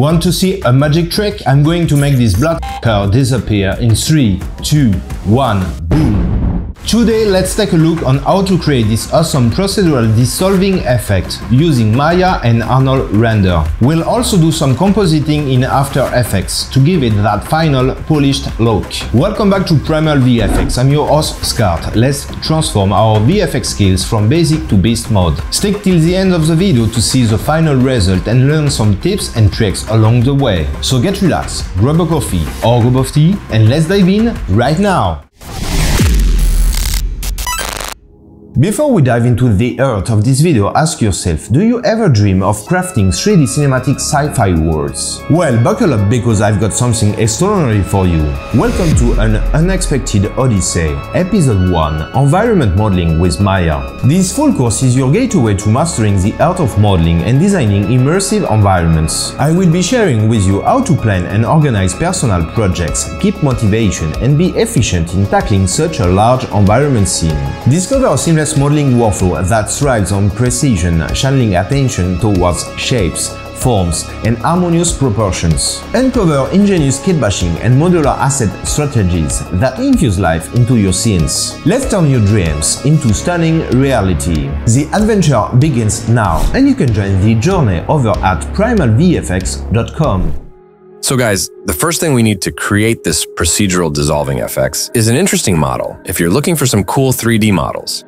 Want to see a magic trick? I'm going to make this black disappear in 3, 2, 1, boom! Today, let's take a look on how to create this awesome procedural dissolving effect using Maya and Arnold Render. We'll also do some compositing in After Effects to give it that final polished look. Welcome back to Primal VFX, I'm your host Scart. Let's transform our VFX skills from basic to beast mode. Stick till the end of the video to see the final result and learn some tips and tricks along the way. So get relaxed, grab a coffee or a cup of tea and let's dive in right now! Before we dive into the heart of this video, ask yourself, do you ever dream of crafting 3D cinematic sci-fi worlds? Well, buckle up because I've got something extraordinary for you. Welcome to an unexpected odyssey, Episode 1, Environment Modeling with Maya. This full course is your gateway to mastering the art of modeling and designing immersive environments. I will be sharing with you how to plan and organize personal projects, keep motivation, and be efficient in tackling such a large environment scene. Discover a seamless modeling workflow that thrives on precision, channeling attention towards shapes, forms, and harmonious proportions. Uncover ingenious kitbashing and modular asset strategies that infuse life into your scenes. Let's turn your dreams into stunning reality. The adventure begins now, and you can join the journey over at primalvfx.com. So guys, the first thing we need to create this procedural dissolving effects is an interesting model if you're looking for some cool 3D models.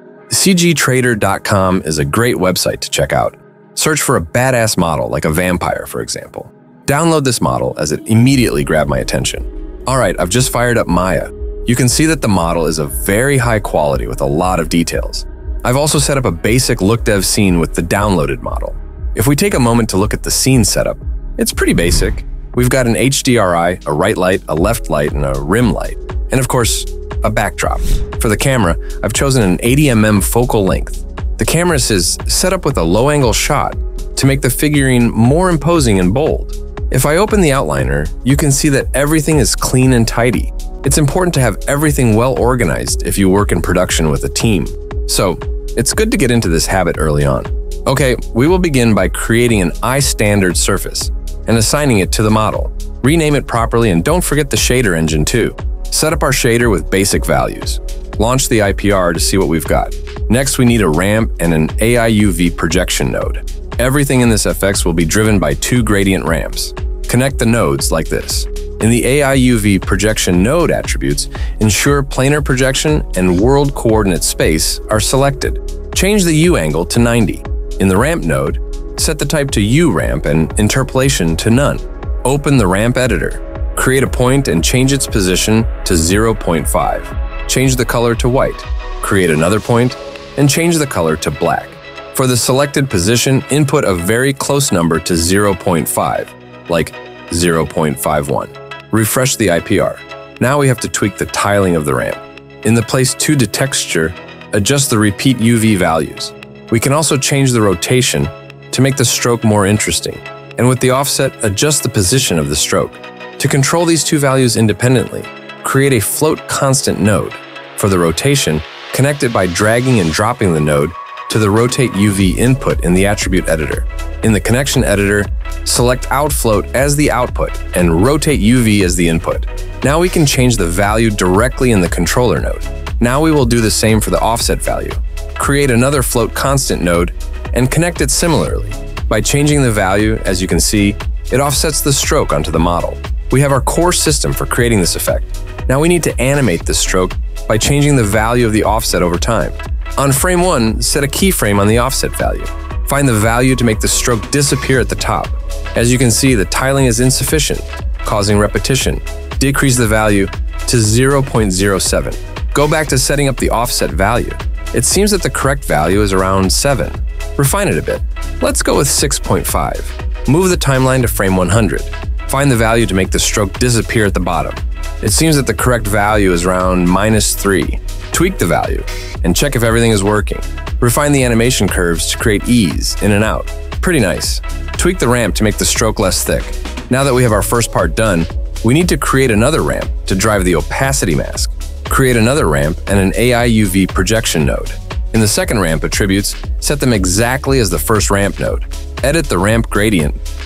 CGTrader.com is a great website to check out. Search for a badass model like a vampire, for example. Download this model as it immediately grabbed my attention. Alright, I've just fired up Maya. You can see that the model is of very high quality with a lot of details. I've also set up a basic look dev scene with the downloaded model. If we take a moment to look at the scene setup, it's pretty basic. We've got an HDRI, a right light, a left light, and a rim light. And of course, a backdrop. For the camera, I've chosen an 80mm focal length. The camera is set up with a low-angle shot to make the figurine more imposing and bold. If I open the outliner, you can see that everything is clean and tidy. It's important to have everything well organized if you work in production with a team. So, it's good to get into this habit early on. Okay, we will begin by creating an iStandard surface and assigning it to the model. Rename it properly and don't forget the shader engine too. Set up our shader with basic values. Launch the IPR to see what we've got. Next, we need a ramp and an AI-UV projection node. Everything in this FX will be driven by 2 gradient ramps. Connect the nodes like this. In the AI-UV projection node attributes, ensure planar projection and world coordinate space are selected. Change the U angle to 90. In the ramp node, set the type to U ramp and interpolation to none. Open the ramp editor. Create a point and change its position to 0.5. Change the color to white. Create another point and change the color to black. For the selected position, input a very close number to 0.5, like 0.51. Refresh the IPR. Now we have to tweak the tiling of the ramp. In the Place 2 to texture, adjust the repeat UV values. We can also change the rotation to make the stroke more interesting. And with the offset, adjust the position of the stroke. To control these 2 values independently, create a float constant node. For the rotation, connect it by dragging and dropping the node to the Rotate UV input in the attribute editor. In the connection editor, select OutFloat as the output and Rotate UV as the input. Now we can change the value directly in the controller node. Now we will do the same for the offset value. Create another float constant node and connect it similarly. By changing the value, as you can see, it offsets the stroke onto the model. We have our core system for creating this effect. Now we need to animate this stroke by changing the value of the offset over time. On frame 1, set a keyframe on the offset value. Find the value to make the stroke disappear at the top. As you can see, the tiling is insufficient, causing repetition. Decrease the value to 0.07. Go back to setting up the offset value. It seems that the correct value is around 7. Refine it a bit. Let's go with 6.5. Move the timeline to frame 100. Find the value to make the stroke disappear at the bottom. It seems that the correct value is around -3. Tweak the value and check if everything is working. Refine the animation curves to create ease in and out. Pretty nice. Tweak the ramp to make the stroke less thick. Now that we have our first part done, we need to create another ramp to drive the opacity mask. Create another ramp and an AI UV projection node. In the second ramp attributes, set them exactly as the first ramp node. Edit the ramp gradient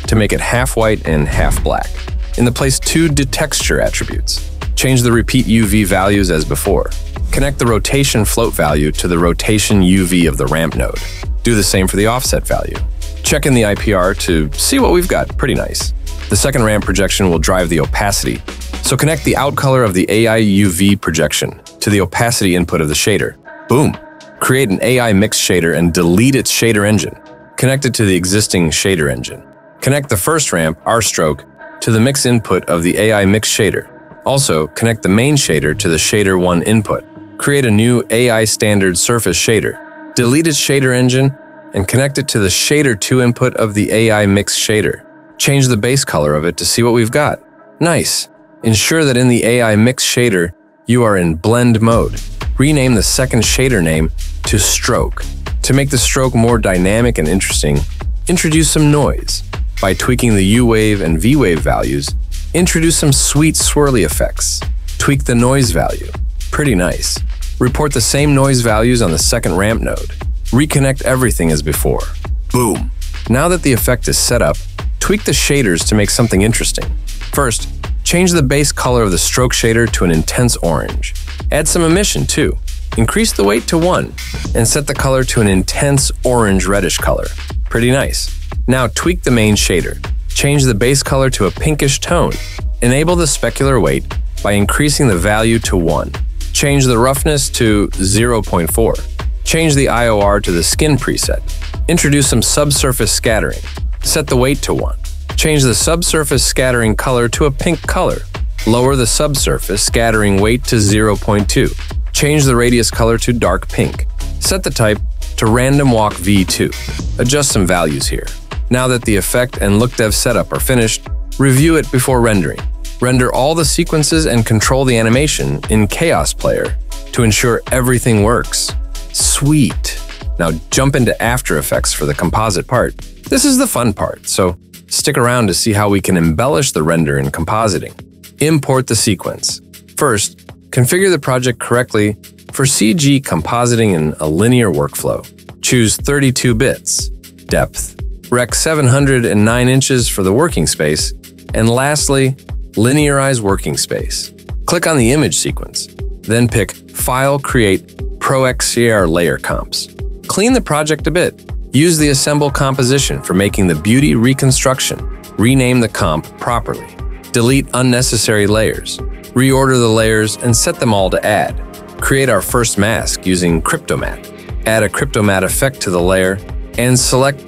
to make it half white and half black. In the place 2 detexture attributes, change the repeat UV values as before. Connect the rotation float value to the rotation UV of the ramp node. Do the same for the offset value. Check in the IPR to see what we've got. Pretty nice. The second ramp projection will drive the opacity, so connect the out color of the AI UV projection to the opacity input of the shader. Boom! Create an AI mix shader and delete its shader engine. Connect it to the existing shader engine. Connect the first ramp, R-stroke, to the mix input of the AI mix shader. Also, connect the main shader to the shader 1 input. Create a new AI standard surface shader. Delete its shader engine and connect it to the shader 2 input of the AI mix shader. Change the base color of it to see what we've got. Nice. Ensure that in the AI mix shader, you are in blend mode. Rename the second shader name to stroke. To make the stroke more dynamic and interesting, introduce some noise. By tweaking the U-wave and V-wave values, introduce some sweet swirly effects. Tweak the noise value. Pretty nice. Report the same noise values on the second ramp node. Reconnect everything as before. Boom! Now that the effect is set up, tweak the shaders to make something interesting. First, change the base color of the stroke shader to an intense orange. Add some emission too. Increase the weight to 1 and set the color to an intense orange-reddish color. Pretty nice. Now tweak the main shader. Change the base color to a pinkish tone. Enable the specular weight by increasing the value to 1. Change the roughness to 0.4. Change the IOR to the skin preset. Introduce some subsurface scattering. Set the weight to 1. Change the subsurface scattering color to a pink color. Lower the subsurface scattering weight to 0.2. Change the radius color to dark pink. Set the type to Random Walk V2. Adjust some values here. Now that the effect and look dev setup are finished, review it before rendering. Render all the sequences and control the animation in Chaos Player to ensure everything works. Sweet! Now jump into After Effects for the composite part. This is the fun part, so stick around to see how we can embellish the render in compositing. Import the sequence. First, configure the project correctly for CG compositing in a linear workflow. Choose 32 bits, depth, Rec 709 inches for the working space, and lastly, linearize working space. Click on the image sequence, then pick File, Create, ProXCR Layer Comps. Clean the project a bit. Use the Assemble composition for making the beauty reconstruction. Rename the comp properly. Delete unnecessary layers. Reorder the layers and set them all to add. Create our first mask using Cryptomatte. Add a Cryptomatte effect to the layer and select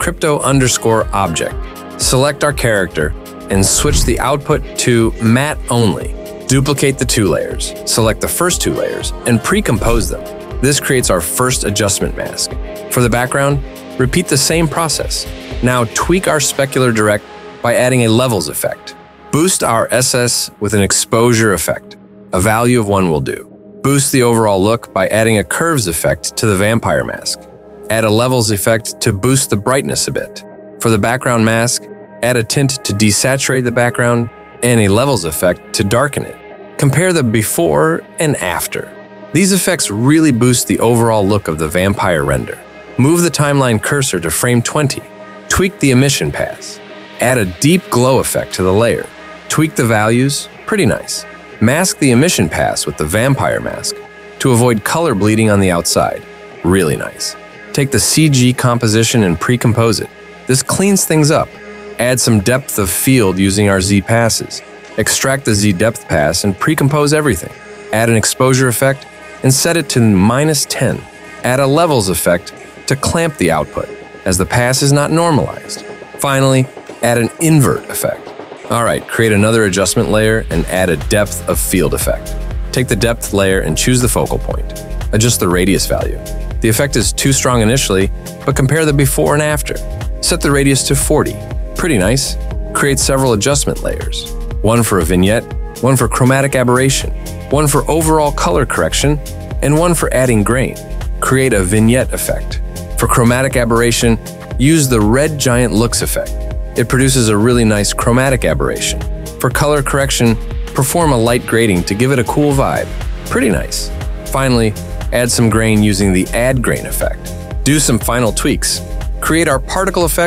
Crypto_Object. Select our character and switch the output to matte only. Duplicate the 2 layers. Select the first 2 layers and pre-compose them. This creates our first adjustment mask. For the background, repeat the same process. Now tweak our specular direct by adding a levels effect. Boost our SS with an exposure effect. A value of 1 will do. Boost the overall look by adding a curves effect to the vampire mask. Add a levels effect to boost the brightness a bit. For the background mask, add a tint to desaturate the background and a levels effect to darken it. Compare the before and after. These effects really boost the overall look of the vampire render. Move the timeline cursor to frame 20. Tweak the emission pass. Add a deep glow effect to the layer. Tweak the values. Pretty nice. Mask the emission pass with the vampire mask to avoid color bleeding on the outside. Really nice. Take the CG composition and pre-compose it. This cleans things up. Add some depth of field using our Z passes. Extract the Z depth pass and pre-compose everything. Add an exposure effect and set it to -10. Add a levels effect to clamp the output, as the pass is not normalized. Finally, add an invert effect. Alright, create another adjustment layer and add a depth of field effect. Take the depth layer and choose the focal point. Adjust the radius value. The effect is too strong initially, but compare the before and after. Set the radius to 40. Pretty nice. Create several adjustment layers. One for a vignette, one for chromatic aberration, one for overall color correction, and one for adding grain. Create a vignette effect. For chromatic aberration, use the red giant looks effect. It produces a really nice chromatic aberration. For color correction, perform a light grading to give it a cool vibe. Pretty nice. Finally, add some grain using the add grain effect. Do some final tweaks. Create our particle effect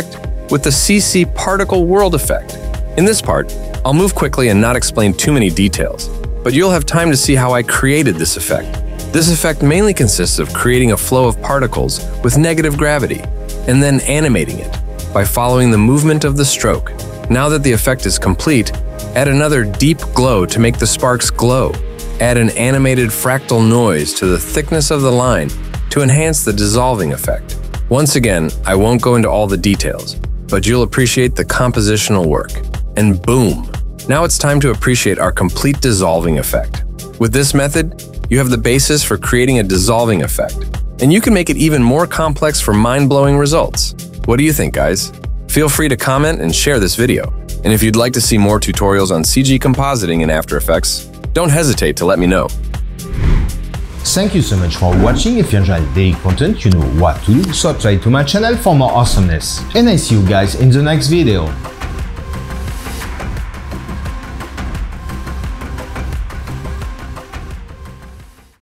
with the CC Particle World effect. In this part, I'll move quickly and not explain too many details, but you'll have time to see how I created this effect. This effect mainly consists of creating a flow of particles with negative gravity, and then animating it by following the movement of the stroke. Now that the effect is complete, add another deep glow to make the sparks glow. Add an animated fractal noise to the thickness of the line to enhance the dissolving effect. Once again, I won't go into all the details, but you'll appreciate the compositional work. And boom! Now it's time to appreciate our complete dissolving effect. With this method, you have the basis for creating a dissolving effect, and you can make it even more complex for mind-blowing results. What do you think, guys? Feel free to comment and share this video. And if you'd like to see more tutorials on CG compositing in After Effects, don't hesitate to let me know. Thank you so much for watching. If you enjoyed the content, you know what to do. Subscribe to my channel for more awesomeness. And I see you guys in the next video.